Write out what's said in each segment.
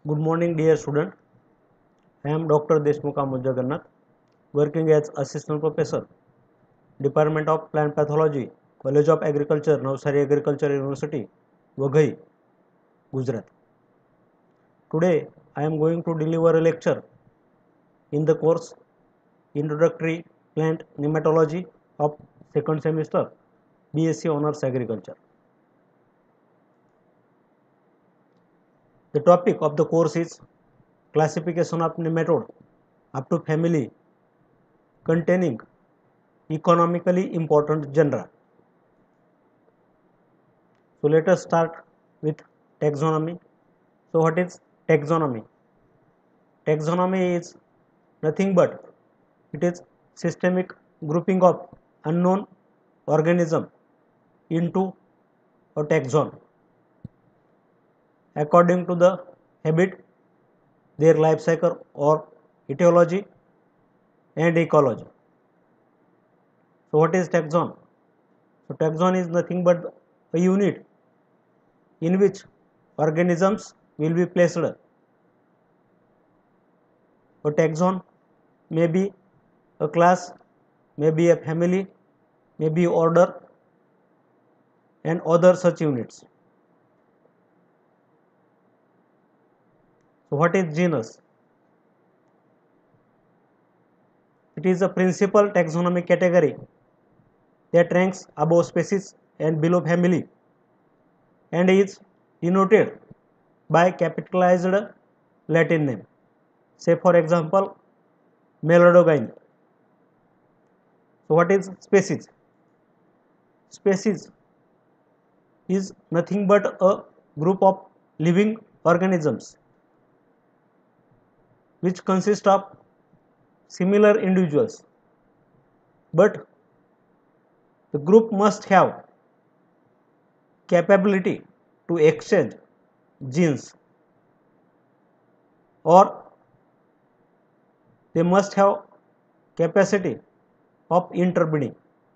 Good morning, dear student. I am Dr. Deshmukh Amol Jagannath, working as Assistant Professor, Department of Plant Pathology, College of Agriculture, Navsari Agriculture University, Waghai, Gujarat. Today, I am going to deliver a lecture in the course Introductory Plant Nematology of second semester, BSc Honours Agriculture. The topic of the course is classification of nematode up to family containing economically important genera. So let us start with taxonomy. So what is taxonomy? Taxonomy is nothing but it is systemic grouping of unknown organism into a taxon according to the habit, their life cycle or etiology and ecology. So what is taxon? So taxon is nothing but a unit in which organisms will be placed. A taxon may be a class, may be a family, may be order and other such units. So what is genus? It is a principal taxonomic category that ranks above species and below family and is denoted by capitalized Latin name. Say for example, Melodogyne. So what is species? Species is nothing but a group of living organisms which consist of similar individuals, but the group must have capability to exchange genes or they must have capacity of interbreeding.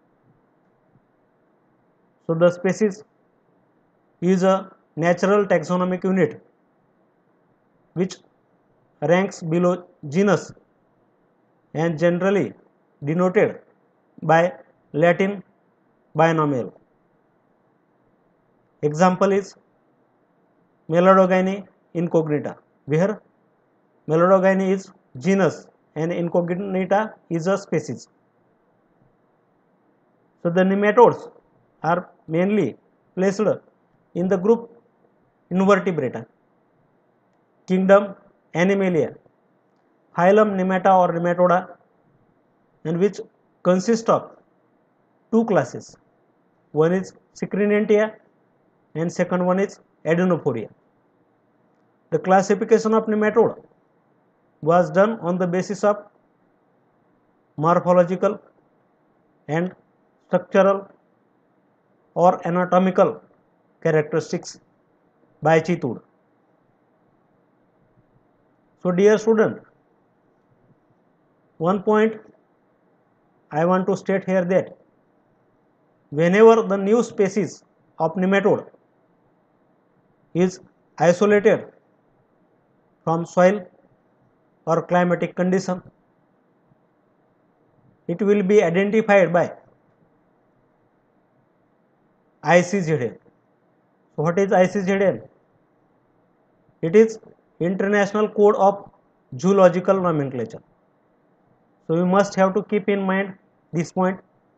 So the species is a natural taxonomic unit which ranks below genus and generally denoted by Latin binomial. Example is Melodogyne incognita, where Melodogyne is genus and incognita is a species. So the nematodes are mainly placed in the group Invertebrata, kingdom Animalia, phylum Nemata or Nematoda, and which consist of two classes. One is Cycrinentia and second one is Adenophoria. The classification of nematode was done on the basis of morphological and structural or anatomical characteristics by Chitoor. So dear student, one point I want to state here that whenever the new species of nematode is isolated from soil or climatic condition, it will be identified by ICZN. So what is ICZN? It is International Code of Zoological Nomenclature. So you must have to keep in mind this point.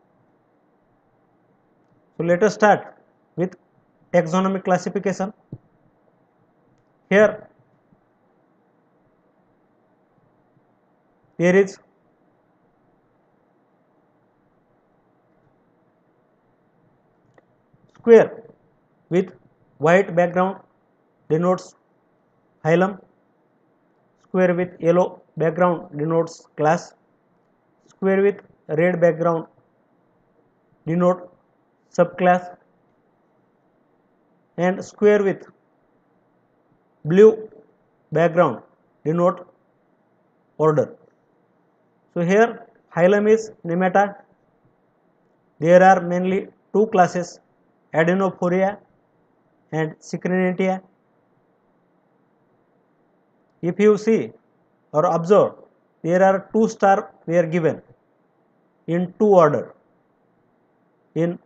So let us start with taxonomic classification. Here there is square with white background denotes phylum, square with yellow background denotes class, square with red background denote subclass, and square with blue background denote order. So here phylum is Nemata. There are mainly two classes, Adenophoria and Cycrinentia. If you see or observe, there are 2 stars were given in 2 order in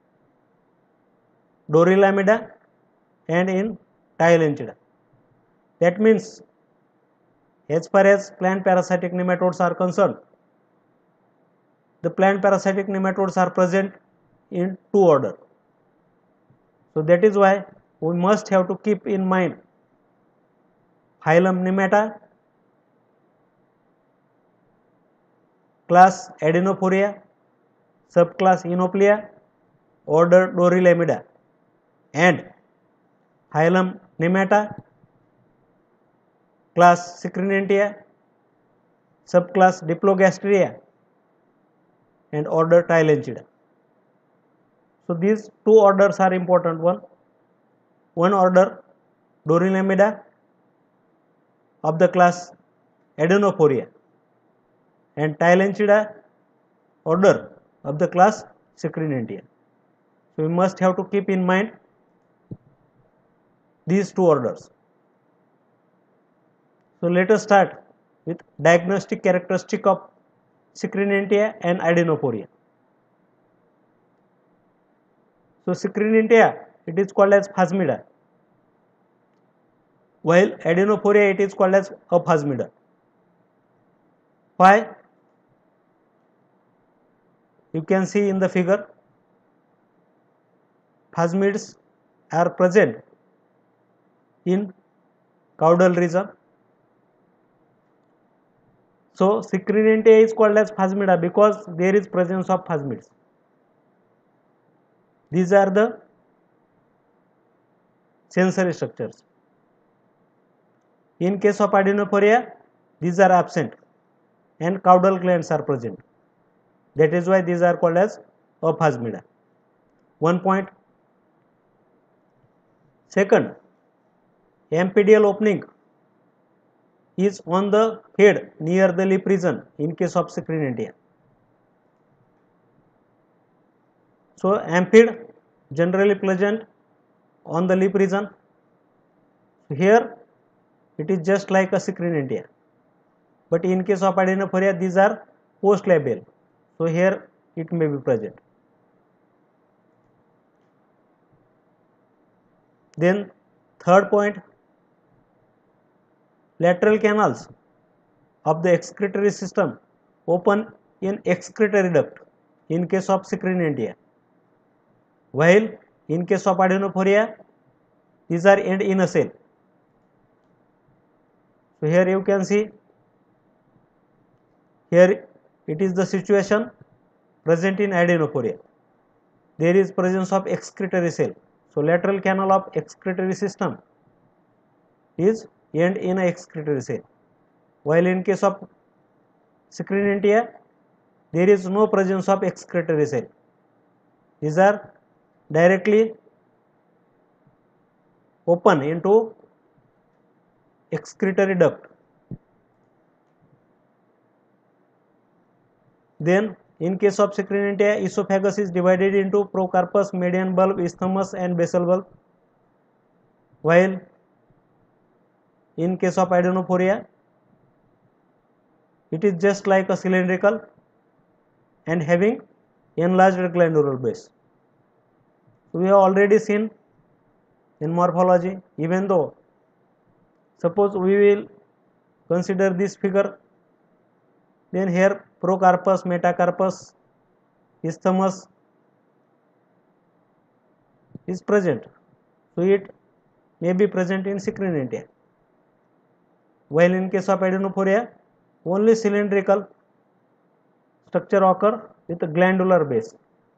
Dorilamida and in Tylenchida. That means, as far as plant parasitic nematodes are concerned, the plant parasitic nematodes are present in 2 order. So that is why we must have to keep in mind phylum Nemata, class Adenophoria, subclass Enoplea, order Dorilamida, and phylum Nemata, class Cycrinentia, subclass Diplogastria, and order Tylenchida. So these 2 orders are important. One order Dorilamida of the class Adenophoria, and Tylenchida order of the class Cycrinentia. So we must have to keep in mind these 2 orders. So let us start with diagnostic characteristic of Cycrinentia and Adenophoria. So Cycrinentia, it is called as Phasmida, while Adenophoria, it is called as Aphasmida. Why? You can see in the figure, phasmids are present in caudal region. So Cycrinentia is called as Phasmida because there is presence of phasmids. These are the sensory structures. In case of Adenophoria, these are absent and caudal glands are present. That is why these are called as Aphasmida. One point. Second, amphidial opening is on the head near the lip region in case of Cycrinentia. So amphid generally present on the lip region. Here it is just like a Cycrinentia, but in case of Adenophoria, these are postlabial. So here it may be present. Then third point, lateral canals of the excretory system open in excretory duct in case of Cycrinentia, while in case of Adenophoria, these are end in a cell. So here you can see, here it is the situation present in Adenophoria. There is presence of excretory cell. So lateral canal of excretory system is end in a excretory cell, while in case of Cycrinentia, there is no presence of excretory cell. These are directly open into excretory duct. Then in case of Cycrinentia, esophagus is divided into procarpus, median bulb, isthmus and basal bulb, while in case of Adenophoria, it is just like a cylindrical and having enlarged glandular base. So we have already seen in morphology, even though suppose we will consider this figure, then here procarpus, metacarpus, isthmus is present. So it may be present in Cycrinentia, while in case of Adenophoria, only cylindrical structure occur with a glandular base.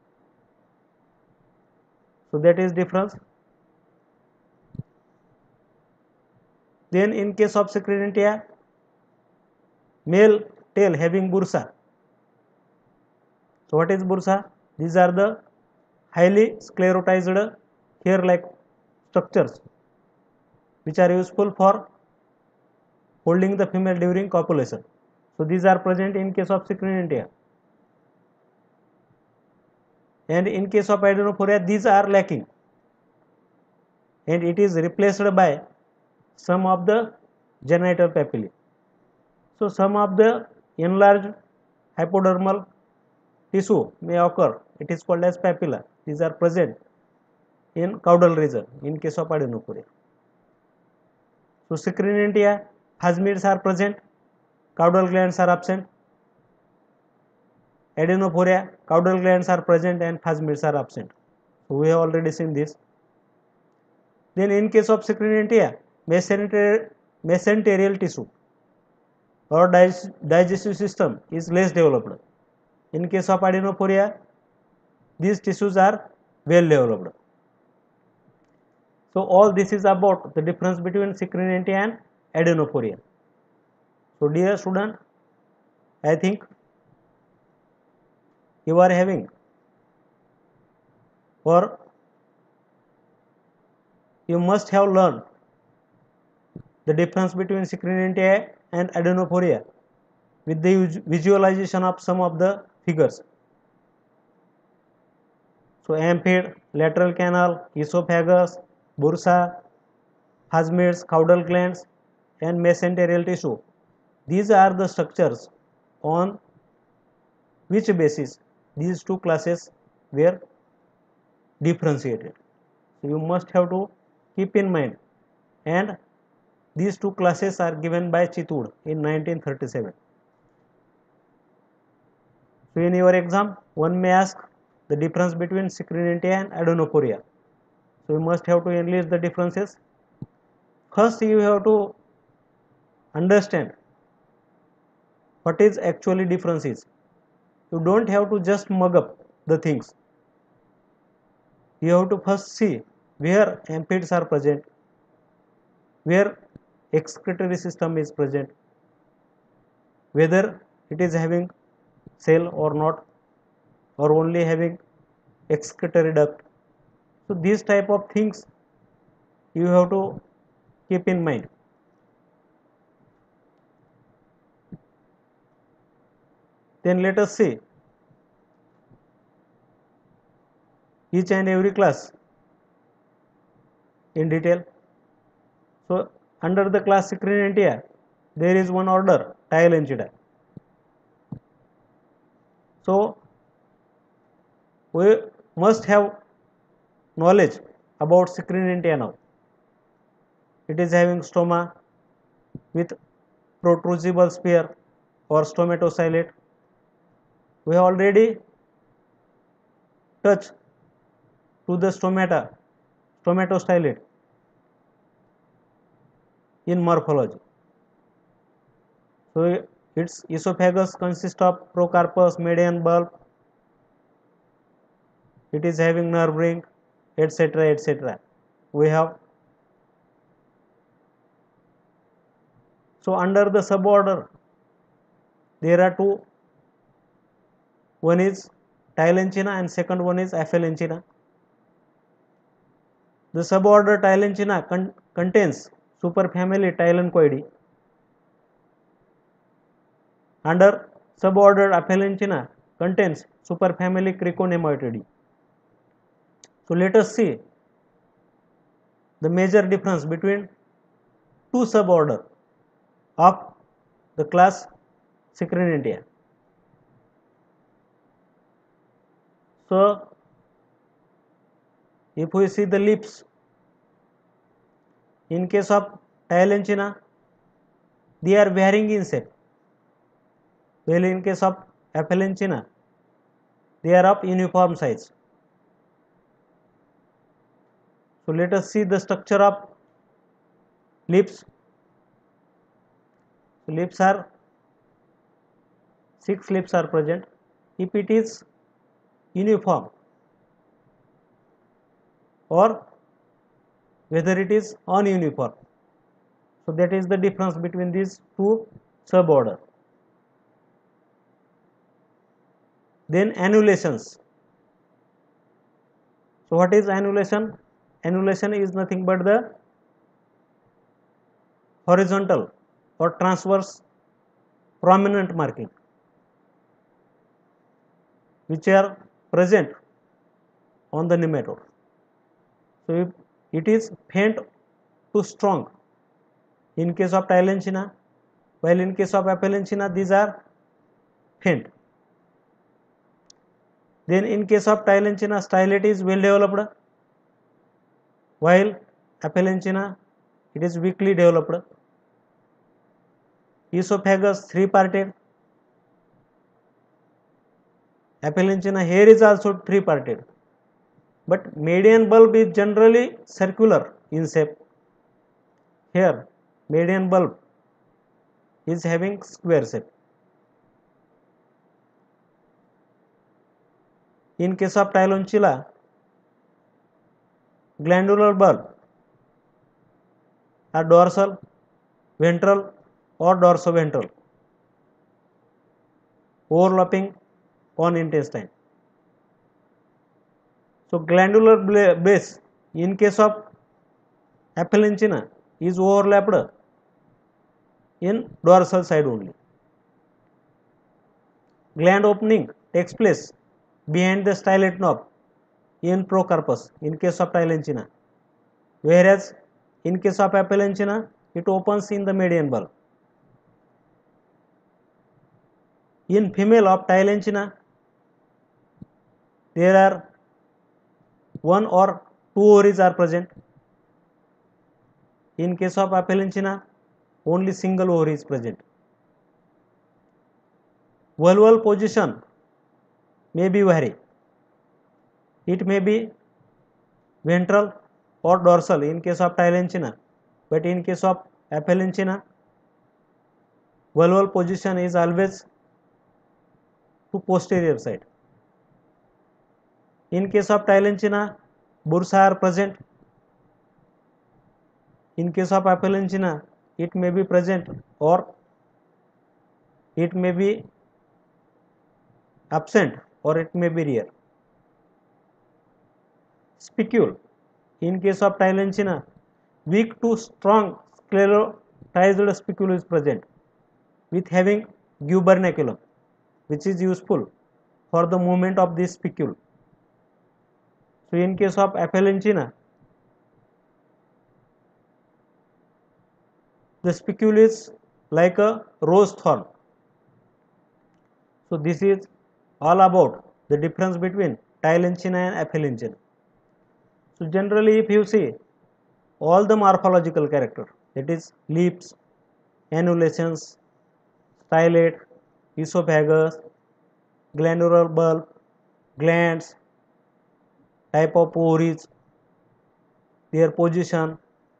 So that is difference. Then in case of Cycrinentia, male tail having bursa. So what is bursa? These are the highly sclerotized hair-like structures which are useful for holding the female during copulation. So these are present in case of Cycrinentia. And in case of Adenophoria, these are lacking, and it is replaced by some of the genital papillae. So some of the enlarged hypodermal tissue may occur. It is called as papilla. These are present in caudal region in case of adenoporrhea. So secretiontia, phasmids are present, caudal glands are absent. Adenoporrhea, caudal glands are present and phasmids are absent. So we have already seen this. Then in case of secretiontia, mesenterial tissue or digestive system is less developed. In case of adenoporrhea, these tissues are well developed. So all this is about the difference between secretiontia and adenoporrhea. So dear student, I think you are having, or you must have learned the difference between secretiontia and adenoporrhea with the visualization of some of the figures. So amphid, lateral canal, esophagus, bursa, phasmids, caudal glands and mesenterial tissue. These are the structures on which basis these two classes were differentiated. So you must have to keep in mind, and these two classes are given by Chitoor in 1937. So in your exam, one may ask the difference between secretiontia and adenoporrhea. So you must have to enlist the differences. First, you have to understand what is actually differences. You don't have to just mug up the things. You have to first see where amphids are present, where excretory system is present, whether it is having cell or not, or only having excretory duct. So these type of things you have to keep in mind. Then let us see each and every class in detail. So under the class secretiontia, there is one order, Tylenchida. So we must have knowledge about secretiontia now. It is having stoma with protrusible sphere or stomatocylate. We have already touched to the stomatocylate in morphology. So its esophagus consists of procarpus, median bulb. It is having nerve ring, etc., etc. We have. So under the suborder, there are two. One is Tylenchina and second one is Aphelenchina. The suborder Tylenchina contains superfamily Tylencoideae. Under suborder Aphelenchina contains superfamily Criconematodidae. So let us see the major difference between two suborder of the class Secretiontia. So if we see the lips, in case of Tylenchina, they are varying in shape, while in case of Aphelenchina, they are of uniform size. So let us see the structure of lips. So lips are 6 lips are present. If it is uniform or whether it is ununiform, so that is the difference between these two suborder. Then annulations. So what is annulation? Annulation is nothing but the horizontal or transverse prominent marking, which are present on the nematode. So if it is faint to strong, in case of Tylenchina, while in case of Apellincina these are faint. Then in case of Tylenchina, stylet is well developed, while Apellincina it is weakly developed. Esophagus 3-parted. Apellincina here is also 3-parted, but median bulb is generally circular in shape. Here median bulb is having square shape. In case of Tylenchina, glandular bulb are dorsal, ventral or dorsoventral, overlapping on intestine. So glandular base in case of Apellincina is overlapped in dorsal side only. Gland opening takes place behind the stylet knob in procarpus in case of Tylenchina, whereas in case of Apellincina it opens in the median bulb. In female of Tylenchina there are 1 or 2 ovaries are present. In case of Apellincina only single ovary is present. Vulval position may be vary. It may be ventral or dorsal in case of Tylenchina, but in case of Apellincina vulval position is always to posterior side. In case of Tylenchina bursa are present. In case of Apellincina it may be present or it may be absent or it may be rare. Spicule in case of Tylenchina weak to strong sclerotized spicule is present with having gubernaculum, which is useful for the movement of this spicule. So in case of Apellincina the spicule is like a rose thorn. So this is all about the difference between Tylenchina and Apellincina. So generally if you see all the morphological character, that is lips, annulations, stylet, esophagus, glandular bulb, glands, type of ovaries, their position,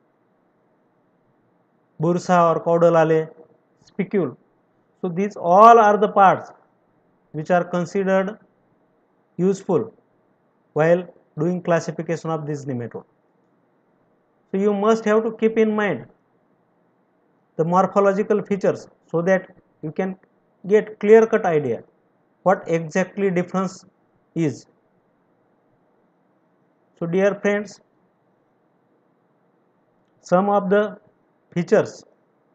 bursa or caudal spicule. So these all are the parts which are considered useful while doing classification of this nematode. So you must have to keep in mind the morphological features so that you can get clear cut idea what exactly difference is. So dear friends, some of the features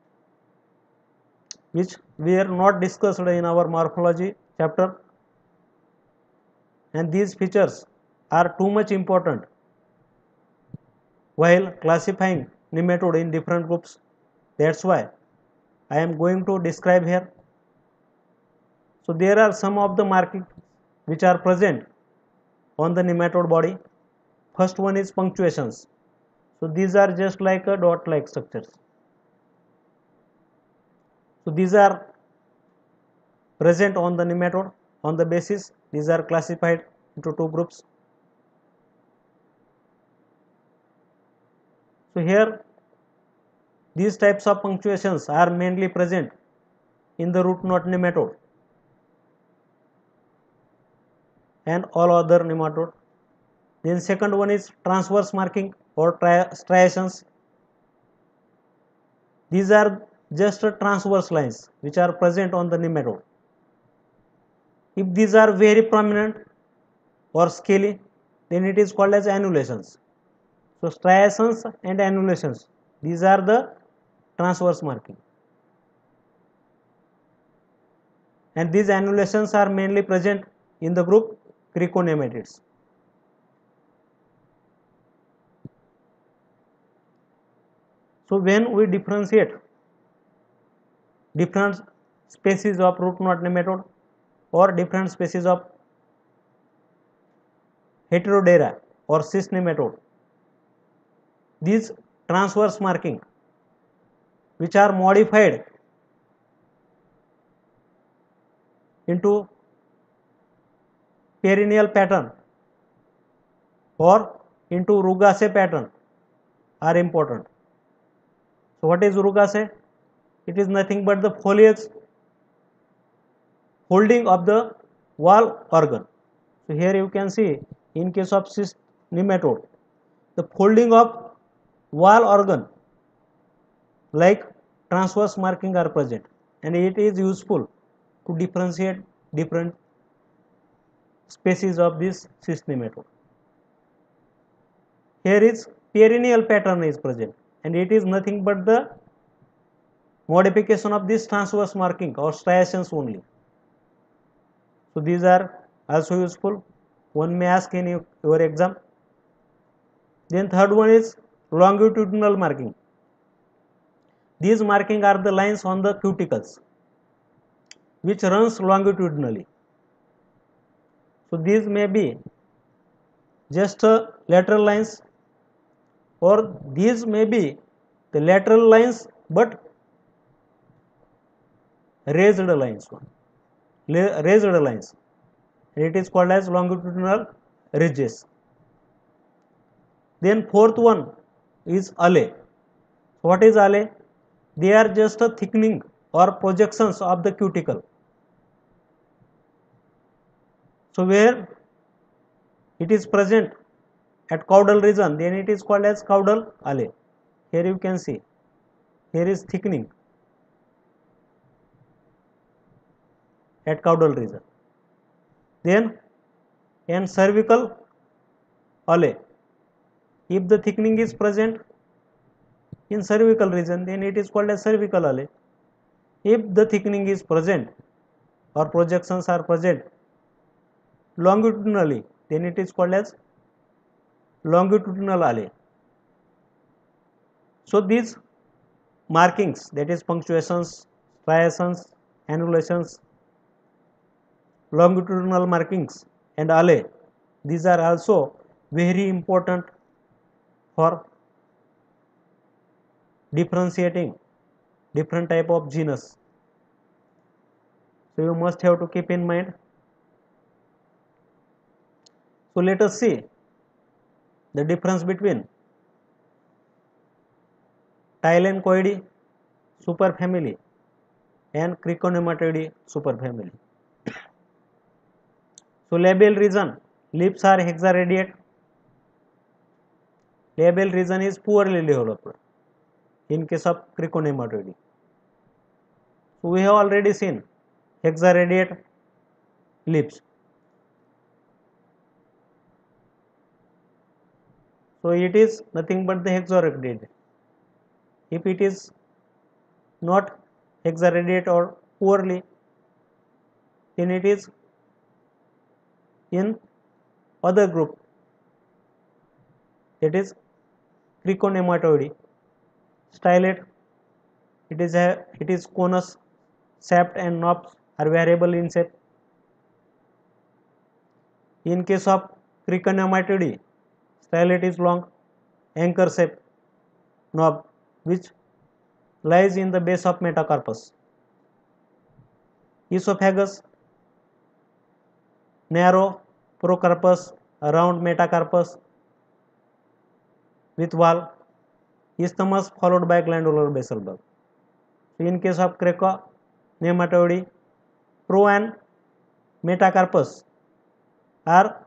which we are not discussed in our morphology chapter, and these features are too much important while classifying nematode in different groups. That's why I am going to describe here. So there are some of the markings which are present on the nematode body. First one is punctuations. So these are just like a dot like structures. So these are present on the nematode. On the basis these are classified into 2 groups. So here these types of punctuations are mainly present in the root knot nematode and all other nematode. Then second one is transverse marking or striations. These are just transverse lines which are present on the nematode. If these are very prominent or scaly, then it is called as annulations. So striations and annulations, these are the transverse marking, and these annulations are mainly present in the group criconematids. So when we differentiate different species of root knot nematode or different species of Heterodera or cyst nematode, these transverse marking which are modified into perennial pattern or into Rugaceae pattern are important. So what is Rugaceae? It is nothing but the foliage folding of the wall organ. So here you can see in case of cyst nematode, the folding of wall organ like transverse marking are present, and it is useful to differentiate different species of this cyst nematode. Here is perennial pattern is present, and it is nothing but the modification of this transverse marking or striations only. So these are also useful. One may ask in your exam. Then third one is longitudinal marking. These marking are the lines on the cuticles which runs longitudinally. So these may be just lateral lines, or these may be the lateral lines but raised lines. Raised lines. It is called as longitudinal ridges. Then fourth one is alley. What is alley? They are just a thickening or projections of the cuticle. So where it is present at caudal region, then it is called as caudal alley. Here you can see, here is thickening at caudal region. Then in cervical alley, if the thickening is present in cervical region, then it is called as cervical alley. If the thickening is present or projections are present longitudinally, then it is called as longitudinal alley. So these markings, that is punctuations, striations, annulations, longitudinal markings and alley, these are also very important for differentiating different type of genus. So you must have to keep in mind. So let us see the difference between Tylencoideae superfamily and Criconematoideae superfamily. So labial region, lips are hexaradiate. Labial region is poorly developed in case of Criconematoideae. So we have already seen hexaradiate lips. So it is nothing but the hexaradiate. If it is not hexaradiate or poorly, then it is in other group, that is Criconematoideae. Stylet, it is conus, shaft and knobs are variable in shape. In case of Criconematoideae, stylet is long, anchor shape knob which lies in the base of metacarpus. Esophagus, narrow procarpus around metacarpus with valve. Isthmus followed by glandular basal bulb. So in case of Criconematoideae, pro and metacarpus are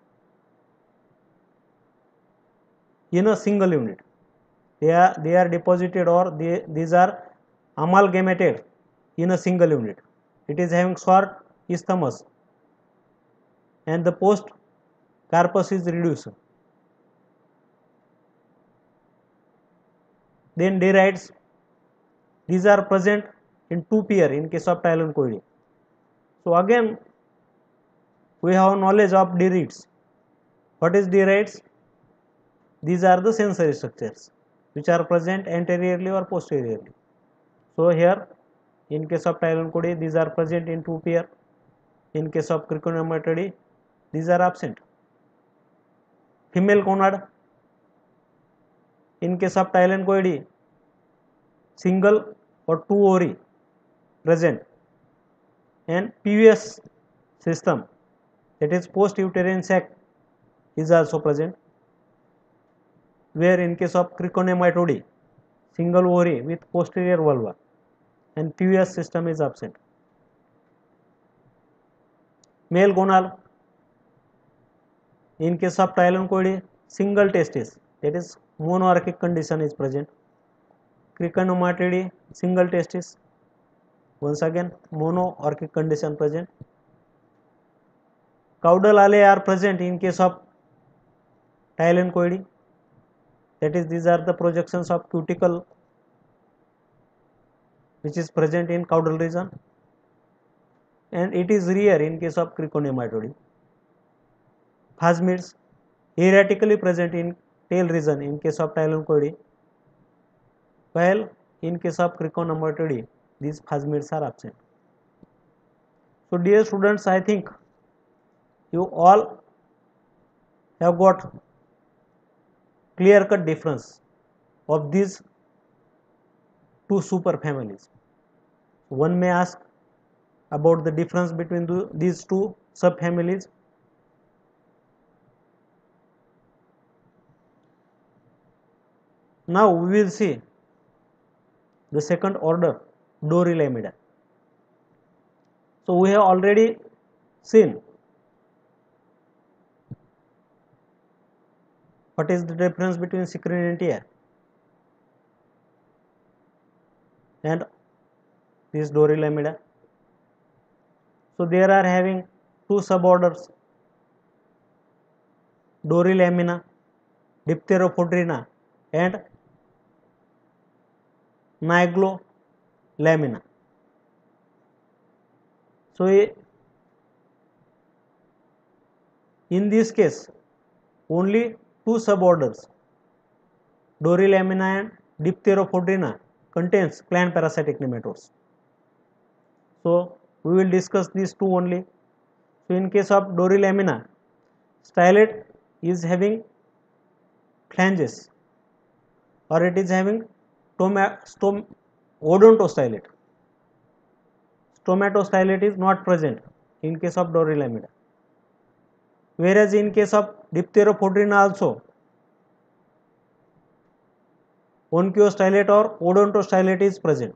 in a single unit. They are deposited, or these are amalgamated in a single unit. It is having short isthmus and the post carpus is reduced. Then derides, these are present in two pair in case of Tylencoideae. So again we have knowledge of derides. What is derides? These are the sensory structures which are present anteriorly or posteriorly. So here in case of Tyloncode these are present in two pair. In case of Criconomatode these are absent. Female gonad, in case of Tyloncode single or two ovary present, and PVS system, that is post uterine sac, is also present, where in case of Criconematode single ovary with posterior vulva and PVS system is absent. Male gonal, in case of Tyloncode single testis, that is monoarchic condition is present. Criconomatode single testis, once again monoarchic condition present. Caudal alae are present in case of Tyloncode, that is these are the projections of cuticle which is present in caudal region, and it is rare in case of Criconematode. Phasmids erratically present in tail region in case of Tyloncode, while in case of Criconematode these phasmids are absent. So dear students, I think you all have got clear cut difference of these two superfamilies. One may ask about the difference between these two subfamilies. Now we will see the second order, Dorilamida. So we have already seen what is the difference between Cycrinentia and this Dorilamida. So there are having two suborders, Dorilamina, Dipterophodrina and Niglolamina. So in this case only two suborders, Dorilamina and Dipterophodrina, contains plant parasitic nematodes. So we will discuss these two only. So in case of Dorilamina, stylet is having flanges or it is having odontostylate. Stomatostylate is not present in case of Dorilamida. Whereas in case of Dipterophodrina also onchiostylate or odontostylate is present,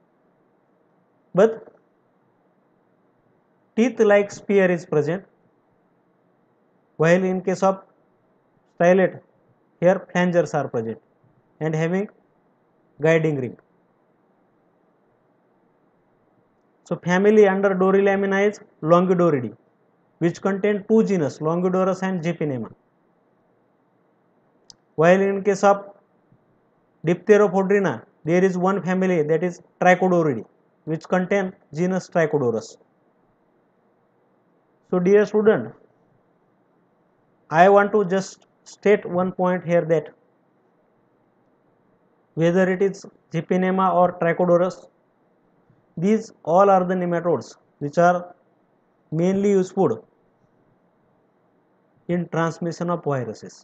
but teeth like spear is present, while in case of stylet here flangers are present and having guiding ring. So family under Dorilamina is Longidoridae, which contain two genus, Longidorus and Gepenema, while in case of Dipterophodrina there is one family, that is Trichodoridae, which contain genus Trichodorus. So dear student, I want to just state one point here, that whether it is Gepenema or Trichodorus, these all are the nematodes which are mainly useful in transmission of viruses.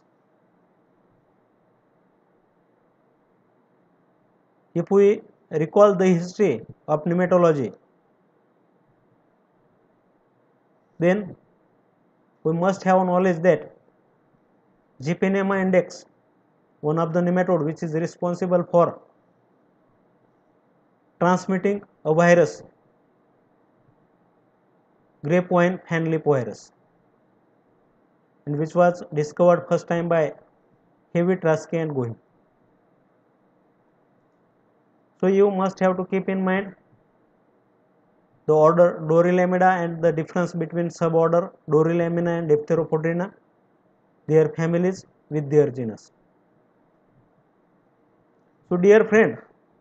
If we recall the history of nematology, then we must have knowledge that Gepenema index, one of the nematode which is responsible for transmitting a virus, grape vine fan leaf virus, and which was discovered first time by Hewitt, Raske and Gohin. So you must have to keep in mind the order Dorilamida and the difference between suborder Dorilamina and Dipterophodrina, their families with their genus. So dear friend,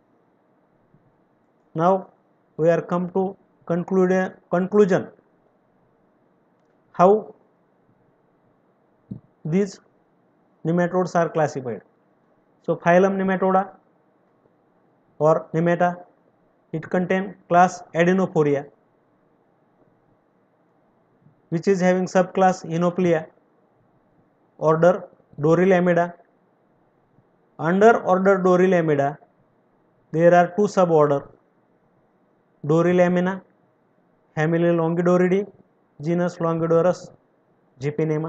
now we are come to conclusion how these nematodes are classified. So phylum Nematoda or Nemata, it contains class Adenophoria, which is having subclass Enoplea, order Dorilamida. Under order Dorilamida, there are two suborder, Dorilamina, family Longidoridae, genus Longidorus, Gypenema.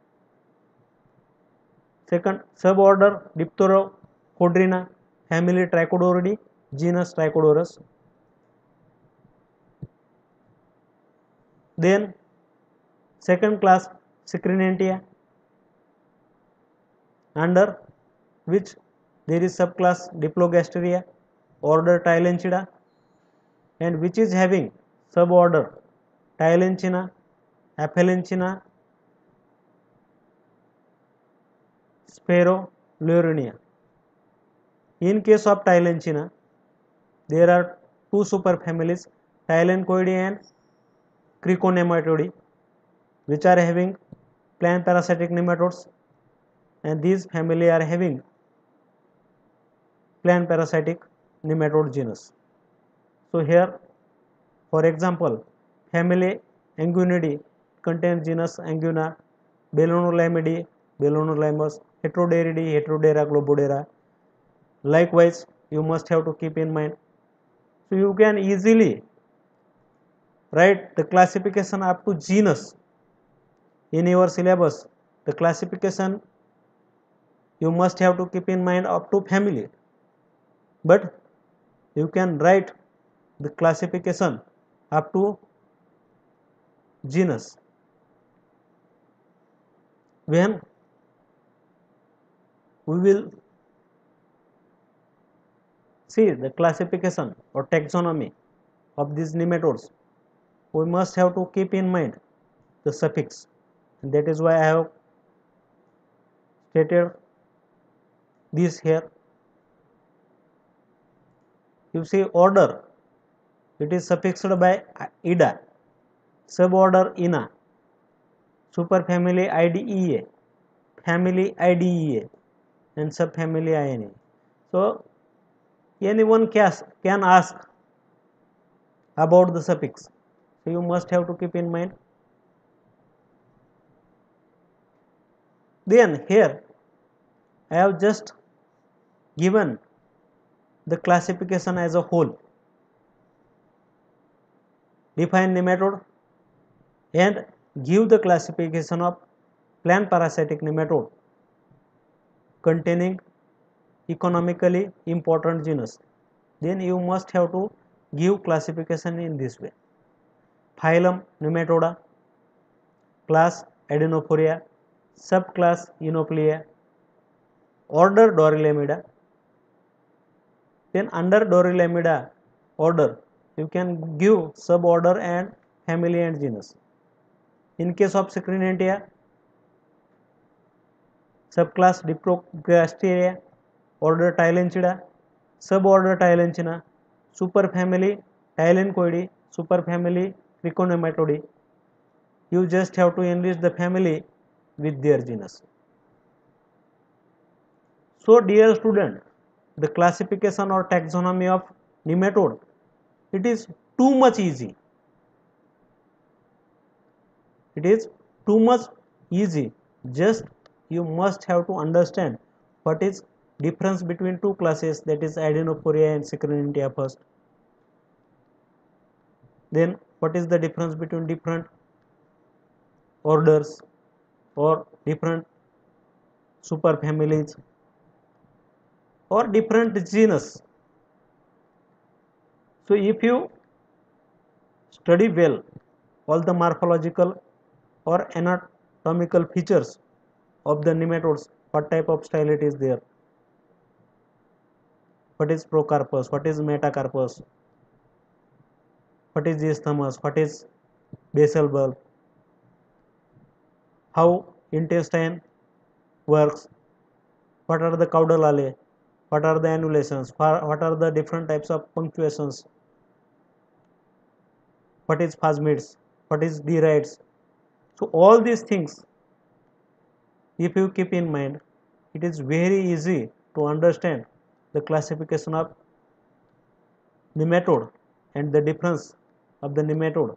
Second suborder Dipterochondrina, family Trichodoridae, genus Trichodorus. Then second class Secrenentia, under which there is subclass Diplogasteria, order Tylenchida, and which is having suborder Tylenchina, Aphelenchina, Sphaeroleurinia. In case of Tylenchina, there are two superfamilies, Tylencoideae and Criconematode, which are having plant parasitic nematodes, and these family are having plant parasitic nematode genus. So here, for example, family Angunidae contains genus Anguna, Belonolamidae, Belonolimus, Heteroderidae, Heterodera globodera. Likewise, you must have to keep in mind. So you can easily write the classification up to genus in your syllabus. The classification you must have to keep in mind up to family, but you can write the classification up to genus. When we will see the classification or taxonomy of these nematodes, we must have to keep in mind the suffix, and that is why I have stated this here. You see order, it is suffixed by ida, suborder ina, superfamily IDEA, family IDEA, and subfamily INA. So anyone can ask about the suffix, so you must have to keep in mind. Then here I have just given the classification as a whole, define nematode and give the classification of plant parasitic nematode containing economically important genus. Then you must have to give classification in this way: phylum Nematoda, class Adenophoria, subclass Enoplea, order Dorilamida. Then under Dorilamida order, you can give suborder and family and genus. In case of Secrenentia, subclass Diplogasteria, order Tylenchida, suborder Tylenchina, superfamily Tylencoideae, superfamily Criconematode. You just have to enrich the family with their genus. So dear student, the classification or taxonomy of nematode, it is too much easy. It is too much easy. Just you must have to understand what is difference between two classes, that is Adenophoria and Secrenentia first. Then what is the difference between different orders or different superfamilies or different genus. So if you study well all the morphological or anatomical features of the nematodes, what type of style it is there, what is procarpus, what is metacarpus, what is isthmus, what is basal bulb, how intestine works, what are the caudal, what are the annulations, what are the different types of punctuations, what is phasmids, what is derides. So all these things, if you keep in mind, it is very easy to understand the classification of nematode and the difference of the nematode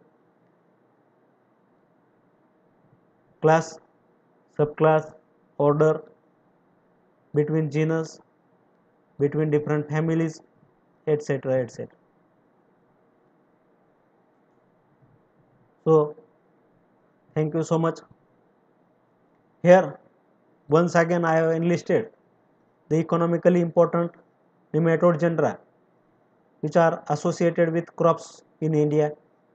class, subclass, order, between genus, between different families, etc. etc. So thank you so much. Here once again I have enlisted the economically important nematode genera which are associated with crops in India.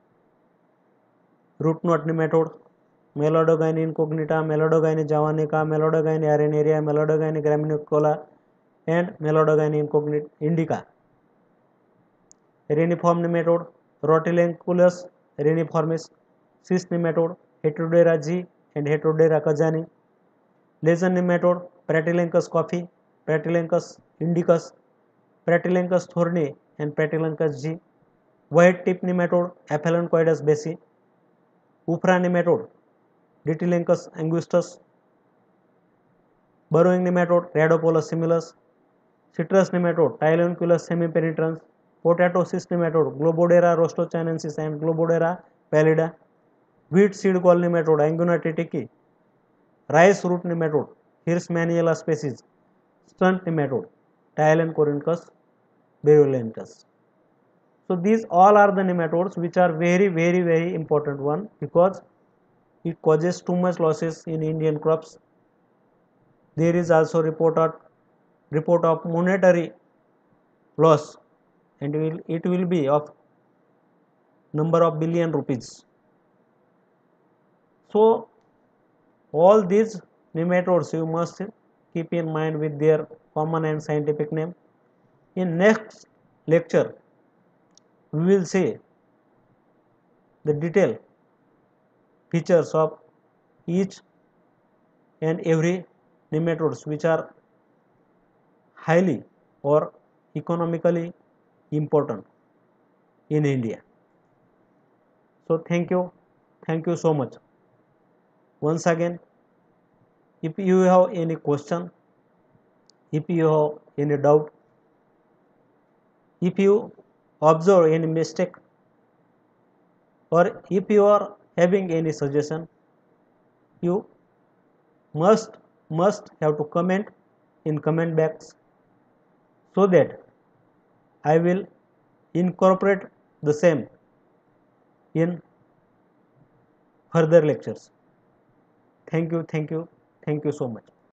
Root knot nematode, Melodogyne incognita, Melodogyne javanica, Melodogyne arenaria, Melodogyne graminicola, and Melodogyne indica. Reniform nematode, Rotilenculus reniformis, Cis nematode, Heterodera G and Heterodera kazani. Lesion nematode, Pratylenchus coffee, Pratylenchus indicus, Pratylenchus thorni and Pratylenchus G. White tip nematode, Apheloncoides basi. Ufra nematode, Ditilencus angustus. Burrowing nematode, Rhabdopolus similus. Citrus nematode, Tylenculus semipenetrans. Potato cyst nematode, Globodera rostochinensis and Globodera pallida. Wheat seed gall nematode, Anguna titiki. Rice root nematode, Hirschmaniella species. Stunt nematode, Tylencorinthus virulentus. So these all are the nematodes which are very important one because it causes too much losses in Indian crops. There is also report of monetary loss and it will be of number of billion rupees. So all these nematodes you must keep in mind with their common and scientific name. In next lecture we will see the detailed features of each and every nematodes which are highly or economically important in India. So thank you so much. Once again, if you have any question, if you have any doubt, if you observe any mistake, or if you are having any suggestion, you must have to comment in comment box so that I will incorporate the same in further lectures. Thank you so much.